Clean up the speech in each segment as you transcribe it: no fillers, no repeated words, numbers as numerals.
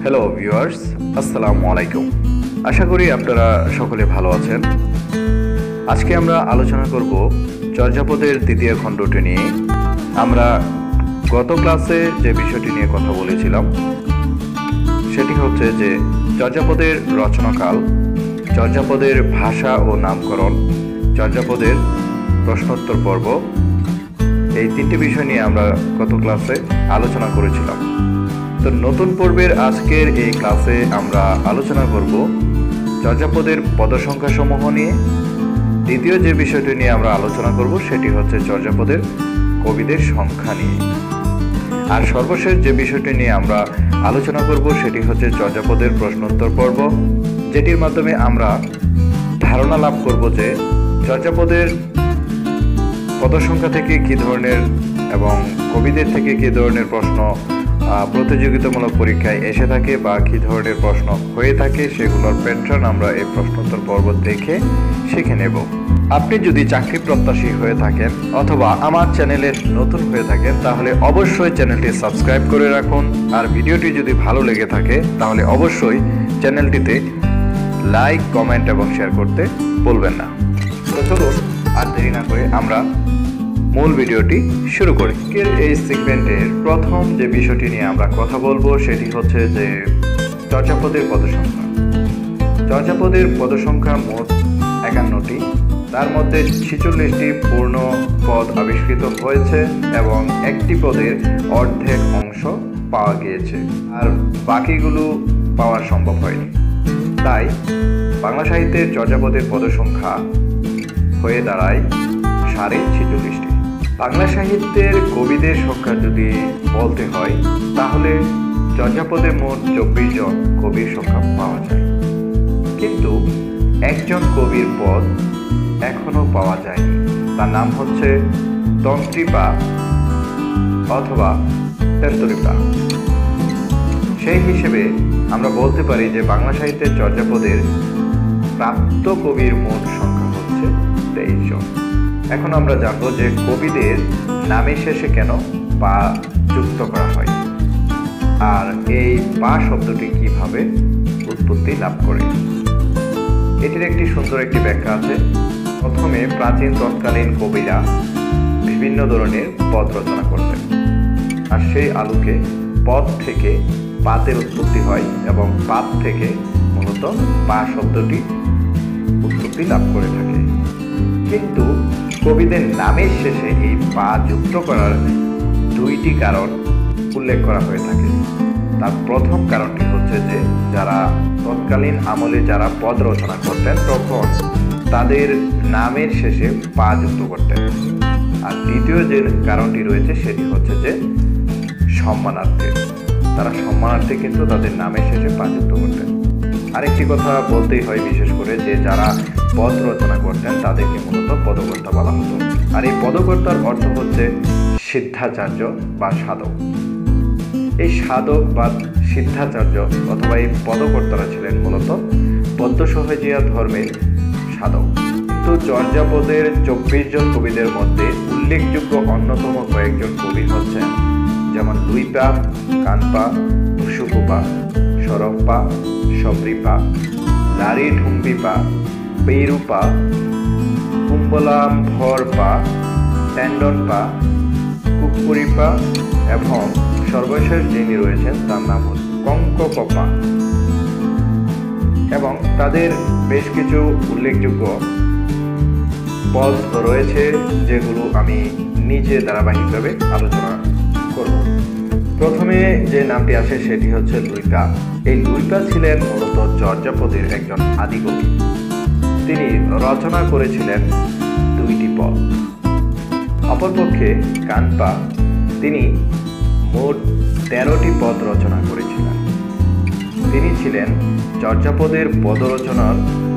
Hello viewers, আসসালামু আলাইকুম। আশা করি আপনারা সকলে ভালো আছেন। আজকে আমরা আলোচনা করব চর্যাপদের দ্বিতীয় খণ্ডটি নিয়ে। আমরা গত ক্লাসে যে বিষয়টি নিয়ে কথা বলেছিলাম সেটি হচ্ছে যে চর্যাপদের রচনাকাল, চর্যাপদের ভাষা ও নামকরণ, চর্যাপদের প্রশ্নোত্তর পর্ব, এই তিনটি বিষয় নিয়ে আমরা গত ক্লাসে আলোচনা করেছিলাম। তো নতুন পর্বের আজকের এই ক্লাসে আমরা আলোচনা করব চর্যাপদের পদসংখ্যা সমূহ নিয়ে। দ্বিতীয় যে বিষয়টি নিয়ে আমরা আলোচনা করব সেটি হচ্ছে চর্যাপদের কবিদের সংখ্যা নিয়ে। আর সর্বশেষ যে বিষয়টি নিয়ে আমরা আলোচনা করব সেটি হচ্ছে চর্যাপদের প্রশ্নোত্তর পর্ব, যেটির মাধ্যমে আমরা ধারণা লাভ করব যে চর্যাপদের পদসংখ্যা থেকে কী ধরনের এবং কবিদের থেকে কী ধরনের প্রশ্ন প্রতিযোগিতামূলক পরীক্ষায় এসে থাকে বা কী ধরনের প্রশ্ন হয়ে থাকে, সেগুলোর প্যাটার্ন আমরা এই প্রশ্নোত্তর পর্ব দেখে শিখে নেব। আপনি যদি চাকরি প্রত্যাশী হয়ে থাকেন অথবা আমার চ্যানেলের নতুন হয়ে থাকেন তাহলে অবশ্যই চ্যানেলটি সাবস্ক্রাইব করে রাখুন। আর ভিডিওটি যদি ভালো লেগে থাকে তাহলে অবশ্যই চ্যানেলটিতে লাইক, কমেন্ট এবং শেয়ার করতে ভুলবেন না। তো চলুন আর দেরি না করে আমরা মূল ভিডিওটি শুরু করি। এই সেগমেন্টের প্রথম যে বিষয়টি নিয়ে আমরা কথা বলবো সেটি হচ্ছে যে চর্যাপদের পদসংখ্যা। চর্যাপদের পদসংখ্যা মোট 51টি, তার মধ্যে 46টি পূর্ণ পদ আবিষ্কৃত হয়েছে এবং একটি পদের অর্ধেক অংশ পাওয়া গিয়েছে, আর বাকিগুলো পাওয়া সম্ভব হয়নি। তাই বাংলা সাহিত্যের চর্যাপদের পদসংখ্যা হয়ে দাঁড়ায় 46.5টি। বাংলা সাহিত্যের কবিদের সংখ্যা যদি বলতে হয় তাহলে চর্যাপদে মোট 24 জন কবির সংখ্যা পাওয়া যায়, কিন্তু একজন কবির পদ এখনো পাওয়া যায়নি। তার নাম হচ্ছে তন্ত্রীপা অথবা তেন্তরিপা। সেই হিসেবে আমরা বলতে পারি যে বাংলা সাহিত্যের চর্যাপদের প্রাপ্ত কবির মোট সংখ্যা হচ্ছে 23 জন। এখন আমরা জানবো যে কবিদের নামের শেষে কেন পা যুক্ত করা হয় আর এই পা শব্দটি কিভাবে উৎপত্তি লাভ করে। এটির একটি সুন্দর একটি ব্যাখ্যা আছে। প্রথমে প্রাচীন তৎকালীন কবিরা বিভিন্ন ধরনের পদ রচনা করতেন, আর সেই আলোকে পদ থেকে পাতের উৎপত্তি হয় এবং পাত থেকে মূলত পা শব্দটি উৎপত্তি লাভ করে থাকে। কিন্তু কবিদের নামের শেষে এই পা যুক্ত করার দুইটি কারণ উল্লেখ করা হয়ে থাকে। তার প্রথম কারণটি হচ্ছে যে যারা তৎকালীন আমলে যারা পদ রচনা করতেন তখন তাদের নামের শেষে পা যুক্ত করতেন। আর দ্বিতীয় যে কারণটি রয়েছে সেটি হচ্ছে যে সম্মানার্থে, তারা সম্মানার্থে কিন্তু তাদের নামের শেষে পা যুক্ত করতেন। আরেকটি কথা বলতেই হয়, বিশেষ করে যে যারা পদ রচনা করতেন তাদেরকে মূলত পদকর্তা বলা হতো। আর এই পদকর্তার অর্থ হচ্ছে সিদ্ধাচার্য বা সাধক। এই সাধক বা সিদ্ধাচার্য অথবা এই পদকর্তারা ছিলেন মূলত পদ্য সহজিয়া ধর্মের সাধক। কিন্তু চর্যাপদের 24 জন কবিদের মধ্যে উল্লেখযোগ্য অন্যতম কয়েকজন কবি হচ্ছেন যেমন লুইপা, কানপা, ভুসুকুপা, সরম্পা, সব্রিপা, লারি ঢুম্বিপা, পেরুপা, কুম্বলাম্ভরপা, ট্যান্ডনপা, কুকুরিপা এবং সর্বশেষ যিনি রয়েছেন তার নাম হচ্ছে কঙ্কপা। এবং তাদের বেশ কিছু উল্লেখযোগ্য পদ রয়েছে যেগুলো আমি নিচে ধারাবাহিকভাবে আলোচনা করব। প্রথমে যে নামটি আসে সেটি হচ্ছে লুইপা। এই লুইপা ছিলেন মূলত চর্যাপদের একজন আদিকবি। তিনি রচনা করেছিলেন 2টি পদ। অপরপক্ষে কানপা, তিনি মোট 13টি পদ রচনা করেছিলেন। তিনি ছিলেন চর্যাপদের পদ রচনার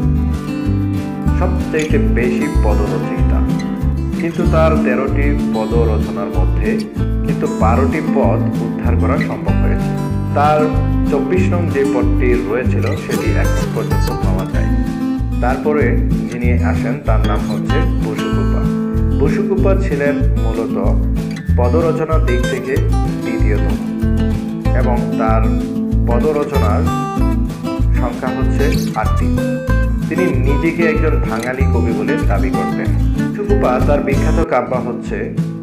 সবচেয়ে বেশি পদরচয়িতা, কিন্তু তার 13টি পদ রচনার মধ্যে কিন্তু 12টি পদ উদ্ধার করা সম্ভব হয়েছে। তার 24 নং যে পদটি রয়েছিল সেটি এখন পর্যন্ত পাওয়া যায়। তারপরে যিনি আসেন তার নাম হচ্ছে বসুকুপা। বসুকুপা ছিলেন মূলত পদরচনার দিক থেকে দ্বিতীয়তম এবং তার পদরচনার সংখ্যা হচ্ছে 8টি। তিনি নিজেকে একজন বাঙালি কবি বলে দাবি করতেন। সুকুপা তার বিখ্যাত কাব্য হচ্ছে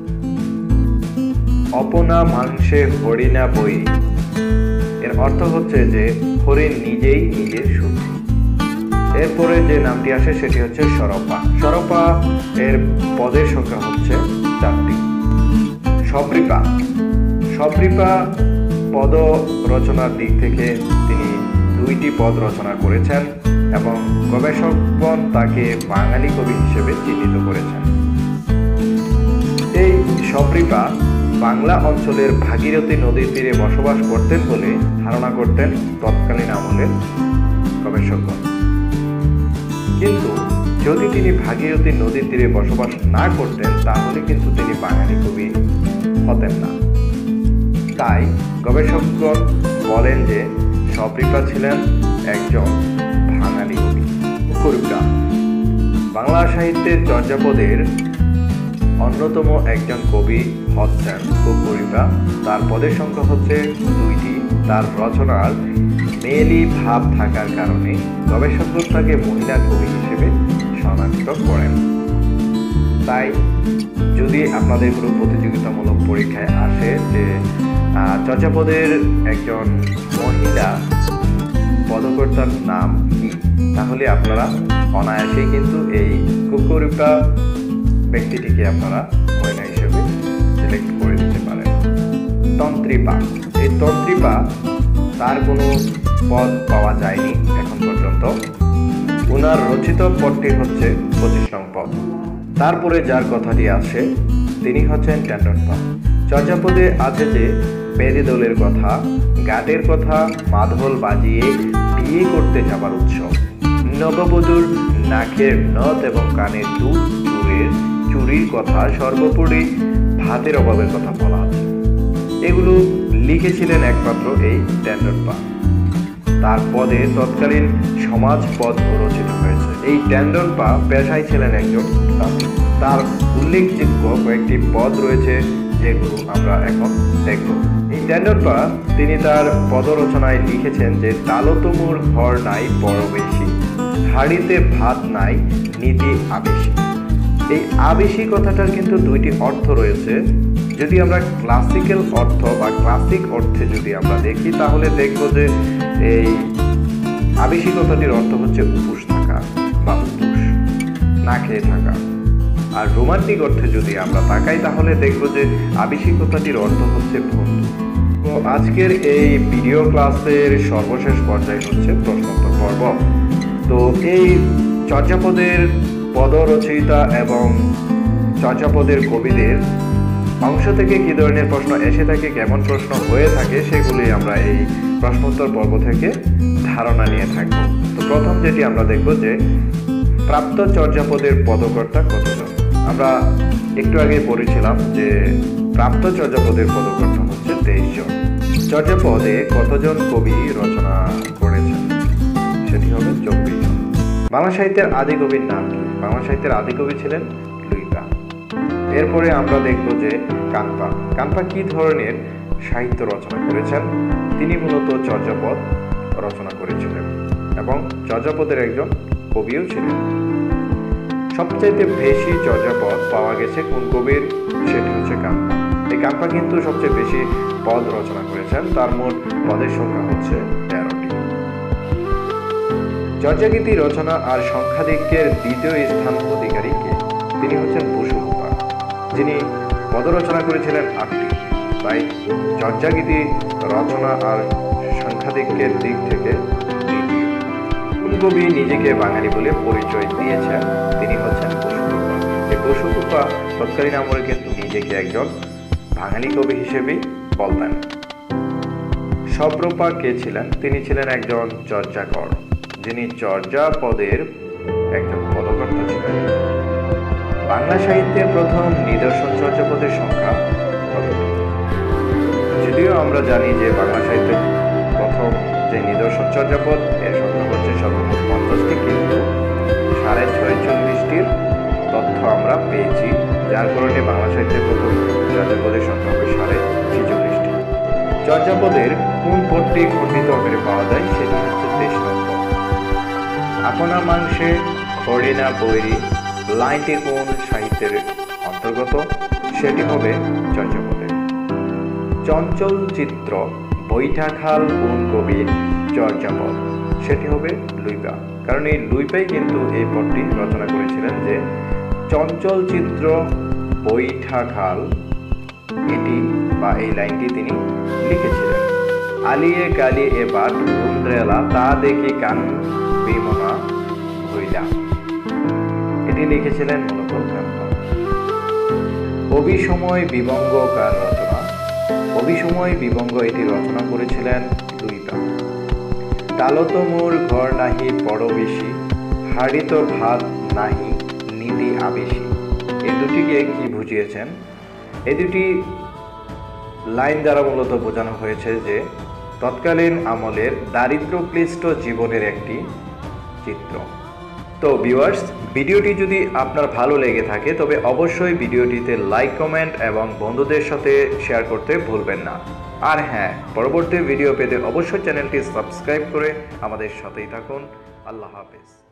অপনা মাংসে হরিণা বই। এর অর্থ হচ্ছে যে হরিণ নিজেই নিজের সুখ। এরপরে যে নামটি আসে সেটি হচ্ছে সরপা। সরপা এর পদের সংখ্যা হচ্ছে 4টি। সপ্রীপা। সপ্রীপা পদ রচনার দিক থেকে তিনি 2টি পদ রচনা করেছেন এবং গবেষকগণ তাকে বাঙালি কবি হিসেবে চিহ্নিত করেছেন। এই সপ্রীপা বাংলা অঞ্চলের ভাগীরথী নদীর তীরে বসবাস করতেন বলে ধারণা করতেন তৎকালীন আমলের গবেষকগণ। কিন্তু যদি তিনি ভাগীরথী নদীর তীরে বসবাস না করতেন তাহলে কিন্তু তিনি বাঙালি কবি হতেন না। তাই গবেষকগণ বলেন যে সপ্রীপা ছিলেন একজন বাঙালি কবি। কুকুরুকা বাংলা সাহিত্যের চর্যাপদের অন্যতম একজন কবি হচ্ছেন কুকুরুকা। তার পদের সংখ্যা হচ্ছে 2টি। তার রচনার মেয়েলি ভাব থাকার কারণে গবেষকগণ তাকে মহিলা কবি হিসেবে শনাক্ত করেন। তাই যদি আপনাদের কোনো প্রতিযোগিতামূলক পরীক্ষায় আসে যে চর্যাপদের একজন মহিলা পদকর্তার নাম কি, তাহলে আপনারা অনায়াসেই কিন্তু এই কুকুরুকা ব্যক্তিটিকে আপনারা মহিলা হিসেবে সিলেক্ট করে দিতে পারেন। তন্ত্রীপা। এই তন্ত্রীপা তার কোনো পদ পাওয়া যায়নি এখন পর্যন্ত। ওনার রচিত পদটি হচ্ছে 25 নং পদ। তারপরে যার কথাটি আসে তিনি হচ্ছেন টেন্ডনপা। চর্যাপদে আছে যে বেদে দোলের কথা, গাটের কথা, মাদল বাজিয়ে বিয়ে করতে যাবার উৎসব, নববধূর নাকের নথ এবং কানের দুল চুরির কথা, সর্বোপরি ভাতের অভাবের কথা বলা আছে। এগুলো লিখেছিলেন একমাত্র এই টেন্ডনপা। তার পদে তৎকালীন সমাজ পদ রচিত হয়েছে। এই টেন্ডনপা পেশায় ছিলেন একজন তাঁতি। তার উল্লেখযোগ্য কয়েকটি পদ রয়েছে যেগুলো আমরা এখন দেখব। এই টেন্ডনপা তিনি তার পদ রচনায় লিখেছেন যে তালতমুর ঘর নাই বড় বেশি, হাড়িতে ভাত নাই নীতি আবেশী। এই আবেশী কথাটার কিন্তু 2টি অর্থ রয়েছে। যদি আমরা ক্লাসিক্যাল অর্থ বা ক্লাসিক অর্থে যদি আমরা দেখি তাহলে দেখব যে এই আবেশী কথাটির অর্থ হচ্ছে উপোস থাকা বা উপোস, না খেয়ে থাকা। আর রোমান্টিক অর্থে যদি আমরা তাকাই তাহলে দেখব যে আবেশী কথাটির অর্থ হচ্ছে বন্ধু। তো আজকের এই ভিডিও ক্লাসের সর্বশেষ পর্যায়ে হচ্ছে প্রশ্নোত্তর পর্ব। তো এই চর্যাপদের পদরচয়িতা এবং চর্যাপদের কবিদের অংশ থেকে কি ধরনের প্রশ্ন এসে থাকে, কেমন প্রশ্ন হয়ে থাকে, সেগুলি আমরা এই প্রশ্নোত্তর পর্ব থেকে ধারণা নিয়ে থাকব। তো প্রথম যেটি আমরা দেখব যে প্রাপ্ত চর্যাপদের পদকর্তা কতজন। আমরা একটু আগে পড়েছিলাম যে প্রাপ্ত চর্যাপদের পদকর্তা হচ্ছে 23 জন। চর্যাপদে কতজন কবি রচনা করেছেন সেটি হবে 24 জন। বাংলা সাহিত্যের আদি কবির নাম কি? বাংলা সাহিত্যের আদি কবি ছিলেন লুইপা। এরপরে আমরা দেখব যে কানপা। কানপা কি ধরনের সাহিত্য রচনা করেছেন? তিনি মূলত চর্যাপদ রচনা করেছিলেন এবং চর্যাপদের একজন কবিও ছিলেন। সবচাইতে বেশি চর্যাপদ পাওয়া গেছে কোন কবির? সেটি হচ্ছে কানপা। এই কানপা কিন্তু সবচেয়ে বেশি পদ রচনা করেছেন। তার মোট পদের সংখ্যা হচ্ছে 13টি। চর্যাগীতি রচনা আর সংখ্যাধিক্যের 2য় স্থান অধিকারী কে? তিনি হচ্ছেন বসুকুপা, যিনি পদ রচনা করেছিলেন 8টি। তাই চর্যাগীতি রচনা আর সংখ্যাধিক্যের দিক থেকে দ্বিতীয়। কোন কবি নিজেকে বাঙালি বলে পরিচয় দিয়েছেন? তিনি হচ্ছেন বসুকুপা। এই বসুকুপা তৎকালীন আমলে কিন্তু নিজেকে একজন বাঙালি কবি হিসেবেই বলতেন। সপ্রপা কে ছিলেন? তিনি ছিলেন একজন চর্যাকর, যিনি চর্যাপদের একজন পদকর্তা ছিলেন। বাংলা সাহিত্যের প্রথম নিদর্শন চর্যাপদের সংখ্যা কতটি? যদিও আমরা জানি যে বাংলা সাহিত্যের প্রথম যে নিদর্শন চর্যাপদ এর সংখ্যা হচ্ছে সর্বমোট 50টি, কিন্তু 646টির তথ্য আমরা পেয়েছি, যার কারণে বাংলা সাহিত্যের প্রথম চর্যাপদের সংখ্যা হবে 46.5টি। চর্যাপদের কোন পদটি খণ্ডিত আকারে পাওয়া যায় সেটি হচ্ছে 23 নম্বর। আপনা মাংসে হরিণা বৈরী লাইনটি কোন সাহিত্যের অন্তর্গত সেটি হবে চর্যাপদের। চঞ্চল চিত্র বৈঠাখাল কোন কবির চর্যাপদ সেটি হবে লুইপা, কারণ এই লুইপাই কিন্তু এই পদটি রচনা করেছিলেন যে চঞ্চল চিত্র বৈঠাখাল এটি বা এই লাইনটি তিনি লিখেছিলেন। আলিয়ে গালি এ বাট রুন্দ্রেলা তা দেখি কান বিমনা হইলা এটি লিখেছিলেন মূলত ব্রাহ্মণ। অভিসময় বিবঙ্গ কার রচনা? অভিসময় বিবঙ্গ এটি রচনা করেছিলেন লুইপা। তালত মোর ঘর নাহি বড় বেশি হাড়িত ভাত নাহি নীতি আবেশি এই দুটিকে কি বুঝিয়েছেন? এই দুটি লাইন দ্বারা মূলত বোঝানো হয়েছে যে তৎকালীন আমলের দারিদ্র্যক্লিষ্ট জীবনের একটি চিত্র। তো ভিউয়ার্স, ভিডিওটি যদি আপনার ভালো লেগে থাকে তবে অবশ্যই ভিডিওটিতে লাইক, কমেন্ট এবং বন্ধুদের সাথে শেয়ার করতে ভুলবেন না। আর হ্যাঁ, পরবর্তী ভিডিও পেতে অবশ্যই চ্যানেলটি সাবস্ক্রাইব করে আমাদের সাথেই থাকুন। আল্লাহ হাফেজ।